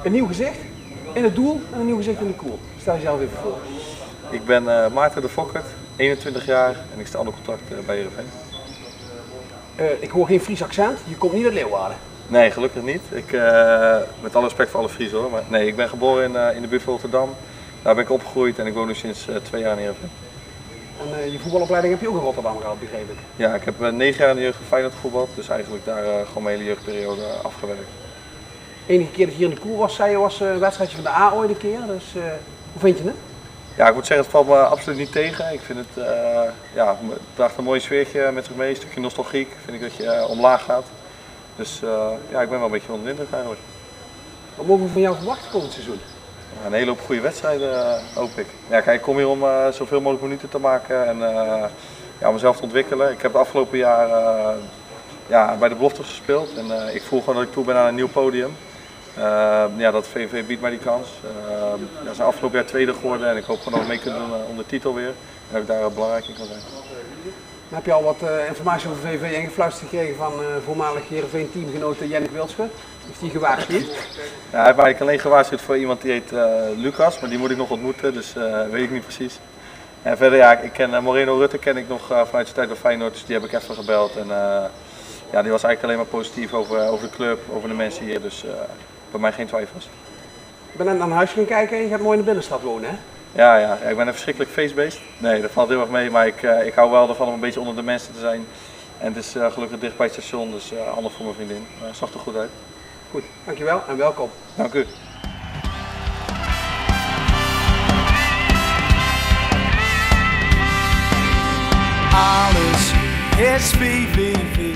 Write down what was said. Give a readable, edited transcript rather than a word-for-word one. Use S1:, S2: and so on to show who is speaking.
S1: Een nieuw gezicht in het doel en een nieuw gezicht in de koel. Stel jezelf even voor.
S2: Ik ben Maarten de Fokkert, 21 jaar en ik sta onder contract bij Heerenveen.
S1: Ik hoor geen Fries accent, je komt niet uit Leeuwarden.
S2: Nee, gelukkig niet. Met alle respect voor alle Friesen hoor. Maar nee, ik ben geboren in de buurt van Rotterdam. Daar ben ik opgegroeid en ik woon nu sinds 2 jaar in Heerenveen.
S1: En je voetbalopleiding heb je ook in Rotterdam gehad, begreep ik.
S2: Ja, ik heb 9 jaar in de jeugd van Feyenoord gevoetbald, dus eigenlijk daar gewoon mijn hele jeugdperiode afgewerkt.
S1: De enige keer dat je hier in de koel was, zei je, was een wedstrijdje van de A ooit een keer. Dus hoe vind je het?
S2: Ja, ik moet zeggen, het valt me absoluut niet tegen. Ik vind het, ja, het draagt een mooi sfeertje met zich mee, een stukje nostalgiek. Vind ik dat je omlaag gaat. Dus ja, ik ben wel een beetje onder de indruk eigenlijk.
S1: Wat mogen we van jou verwachten komend seizoen?
S2: Ja, een hele hoop goede wedstrijden hoop ik. Ja, kijk, ik kom hier om zoveel mogelijk minuten te maken en ja, mezelf te ontwikkelen. Ik heb het afgelopen jaar ja, bij de beloftes gespeeld en ik voel gewoon dat ik toe ben aan een nieuw podium. Ja, dat VVV biedt mij die kans. We zijn afgelopen jaar tweede geworden en ik hoop gewoon dat we mee kunnen doen om de titel weer. En dat ik daar belangrijk in kan zijn.
S1: Heb je al wat informatie over VV ingefluisterd gekregen van voormalig Heerenveen teamgenoot Jannik Wilsche? Heeft hij gewaarschuwd?
S2: Ja, hij heeft eigenlijk alleen gewaarschuwd voor iemand die heet Lucas, maar die moet ik nog ontmoeten, dus weet ik niet precies. En verder, ja, ik ken Moreno Rutte ken ik nog vanuit zijn tijd bij Feyenoord, dus die heb ik even gebeld. En ja, die was eigenlijk alleen maar positief over de club, over de mensen hier, dus bij mij geen twijfels.
S1: Ik ben net naar huis gaan kijken en je gaat mooi in de binnenstad wonen, hè?
S2: Ja, ik ben een verschrikkelijk feestbeest. Nee, dat valt heel erg mee, maar ik hou wel ervan om een beetje onder de mensen te zijn. En het is gelukkig dicht bij het station, dus handig voor mijn vriendin. Het zag er goed uit.
S1: Goed, dankjewel en welkom.
S2: Dank u.
S3: Alles is VVV.